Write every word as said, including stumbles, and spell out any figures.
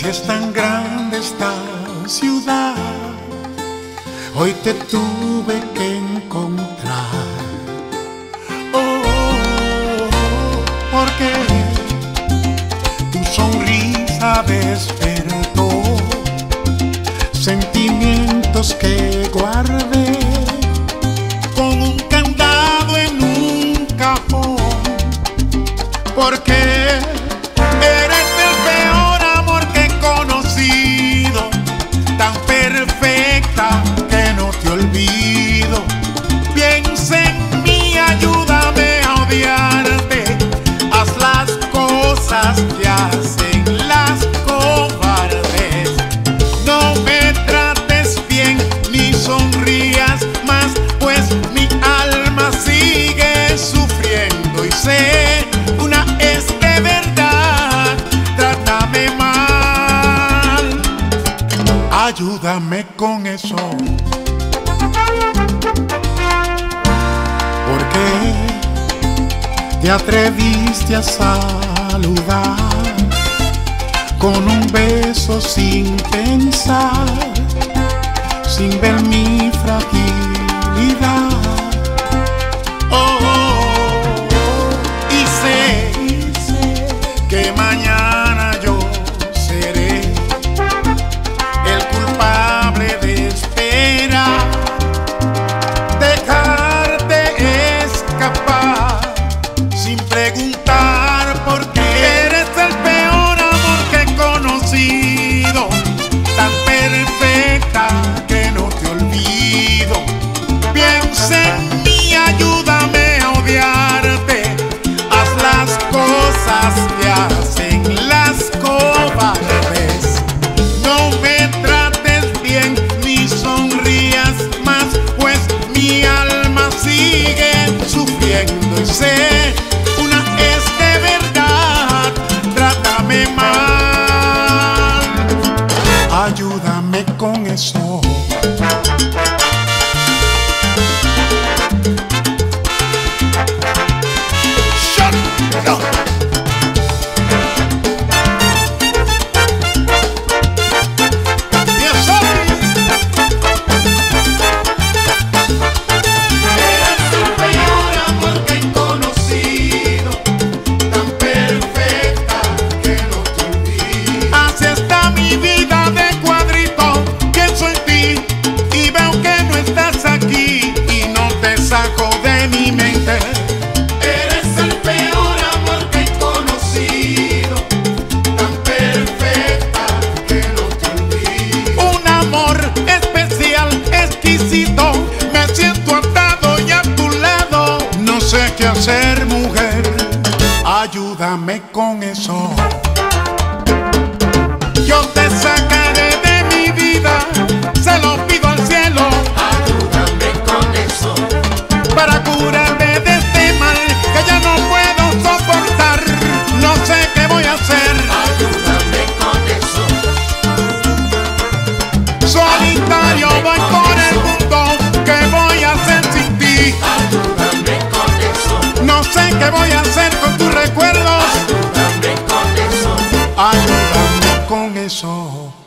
Si es tan grande esta ciudad, hoy te tuve que encontrar. Oh, porque tu sonrisa despertó sentimientos que guardé con un candado en un cajón. Porque eres el peor amor que he conocido, tan perfecta que no te olvido. Piensa en mí, ayúdame a odiarte. Haz las cosas que hacen las cobardes. No me trates bien ni sonrías más, pues mi alma sigue sufriendo y sé una es de verdad. Trátame mal, ayúdame con eso. Porque te atreviste a saludar con un beso sin pensar, sin ver mi fragilidad. Oh, oh, oh. Y sé, y sé que mañana yo seré el culpable de esperar, dejarte escapar sin preguntar por qué. Eres el peor amor que he conocido, tan perfecta que no te olvido. Piensa en mí, ayúdame a odiarte. Haz las cosas que hacen las cobardes. No me trates bien ni sonrías más, pues mi alma sigue sufriendo y sé una es de verdad. Trátame mal, ayúdame con eso. Shut up. Yes, sir. Eres el peor amor que he conocido, tan perfecta que no te olvido. Así está mi vida de cuadrito. Pienso en ti y veo que no estás aquí y no te saco de mi mente. Eres el peor amor que he conocido, tan perfecta que no te olvido. Un amor especial, exquisito. Me siento atado y a tu lado. No sé qué hacer, mujer. Ayúdame con eso. Yo te sacaré de mi vida, se lo pido al cielo. Ayúdame con eso, Para curarme de este mal que ya no puedo soportar. No sé qué voy a hacer. ayúdame con eso, Solitario voy por el mundo. ¿Qué voy a hacer sin ti? ayúdame con eso, No sé qué voy a hacer con tus recuerdos. ayúdame con eso. Ayúdame con eso.